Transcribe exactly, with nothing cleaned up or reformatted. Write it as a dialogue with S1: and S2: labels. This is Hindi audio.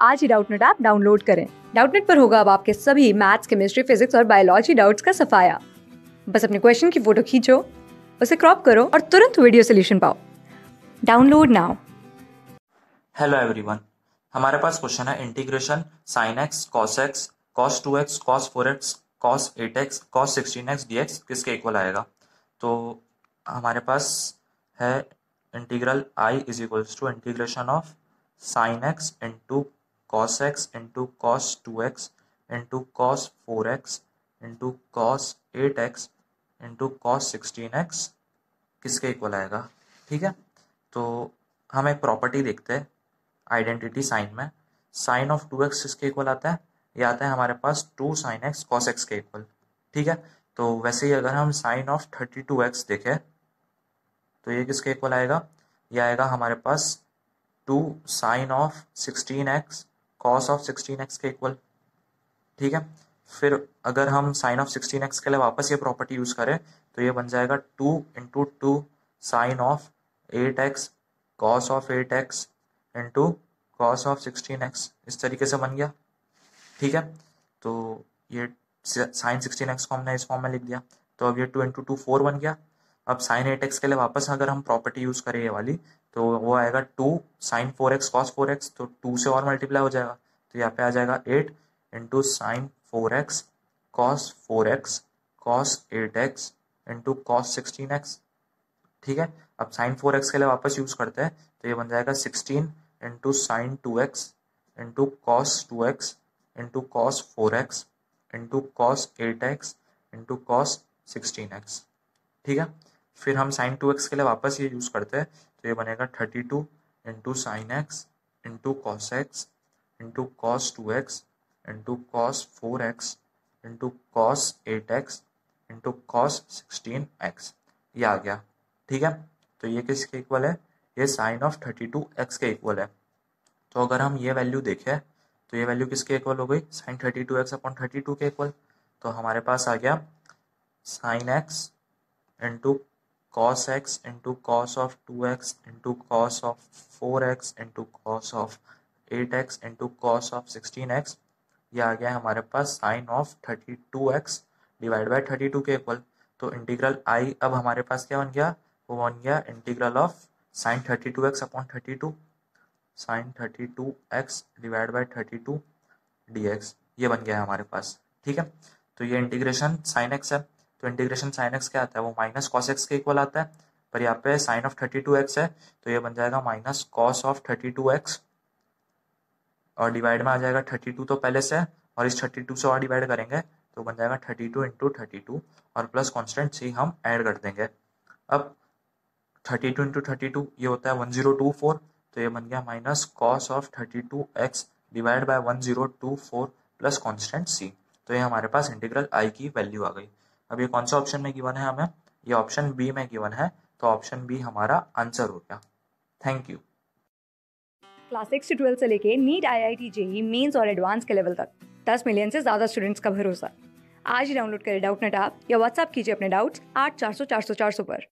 S1: आज ही डाउटनेट ऐप डाउनलोड करें। डाउटनेट पर होगा अब आपके सभी मैथ्स, केमिस्ट्री, फिजिक्स और बायोलॉजी डाउट्स का सफाया। बस अपने क्वेश्चन की फोटो खींचो, उसे क्रॉप करो और तुरंत वीडियो सोल्यूशन पाओ। Download now.
S2: हेलो एवरीवन, हमारे पास क्वेश्चन है integration sine x cos x cos two x cos four x cos eight x cos sixteen x d x किसके इक्वल आएगा। तो हमारे पास है integral I is equals to integration of sine x into cos x into cos two x into cos four x into cos eight x into cos sixteen x किसके इक्वल आएगा। ठीक है, तो हम एक प्रॉपर्टी देखते हैं आइडेंटिटी साइन में। साइन ऑफ टू एक्स किसके इक्वल आता है, ये आता है हमारे पास two sine x cos x के इक्वल। ठीक है, तो वैसे ही अगर हम sine of thirty two x देखें तो ये किसके इक्वल आएगा, ये आएगा हमारे पास two sine of sixteen x cos of sixteen x के इक्वल। ठीक है, फिर अगर हम साइन ऑफ सिक्सटीन एक्स के लिए वापस ये प्रॉपर्टी यूज करें तो ये बन जाएगा two into two sine of eight x cos of eight x into cos of sixteen x, इस तरीके से बन गया। ठीक है, तो ये साइन सिक्सटीन एक्स को हमने इस फॉर्म में लिख दिया, तो अब ये टू इंटू टू फोर बन गया। अब साइन एट एक्स के लिए वापस अगर हम प्रॉपर्टी यूज करें ये वाली तो वो आएगा two sine four x cos four x, तो टू से और मल्टीप्लाई हो जाएगा, तो यहाँ पे आ जाएगा eight into sine four x cos four x cos eight x into cos sixteen x. ठीक है, अब साइन फोर एक्स के लिए वापस यूज करते हैं तो ये बन जाएगा sixteen into sine two x into cos two x into cos four x into cos eight x into cos sixteen x. ठीक है, फिर हम साइन टू एक्स के लिए वापस ये यूज करते हैं तो ये बनेगा thirty two into sine x into cos x into cos two x into cos four x into cos eight x into cos sixteen x, ये आ गया। ठीक है, तो ये किसके इक्वल है, ये sine of thirty two x के इक्वल है। तो अगर हम ये वैल्यू देखें तो ये वैल्यू किसके इक्वल हो गई, sine thirty two x upon thirty two के इक्वल। तो हमारे पास आ गया sine x into cos x into cos of two x into cos of four x into cos of eight x into cos of sixteen x, ये आ गया हमारे पास sine of thirty two x divide by thirty two के इक्वल। तो इंटीग्रल आई अब हमारे पास क्या बन गया, वो बन गया integral of sine thirty two x upon thirty two sine thirty two x divide by thirty two d x, ये बन गया है हमारे पास। ठीक है, तो ये इंटीग्रेशन साइन एक्स है, तो इंटीग्रेशन साइन एक्स क्या आता है, वो माइनस कॉस एक्स के इक्वल आता है, पर यहाँ पे sine of thirty two x है तो ये बन जाएगा minus cos of thirty two x और डिवाइड में आ जाएगा थर्टी टू तो पहले से है और इस थर्टी टू से और डिवाइड करेंगे तो बन जाएगा thirty two into thirty two और प्लस कॉन्स्टेंट सी हम ऐड कर देंगे। अब thirty two into thirty two ये होता है वन जीरो टू फोर, तो ये बन गया minus cos of thirty two x divide by one zero two four plus constant C. तो ये हमारे पास इंटीग्रल आई की वैल्यू आ गई। अब ये कौन सा ऑप्शन में गिवन है हमें, ये ऑप्शन बी में गिवन है, तो ऑप्शन बी हमारा आंसर हो गया। Thank you.
S1: क्लास सिक्स से ट्वेल्थ से लेके NEET, I I T, JEE mains और एडवांस के लेवल तक दस मिलियन से ज्यादा स्टूडेंट्स का भरोसा। आज ही डाउनलोड करें डाउटनेट ऐप या व्हाट्सएप कीजिए अपने डाउट्स आठ चार सौ चार सौ चार सौ पर।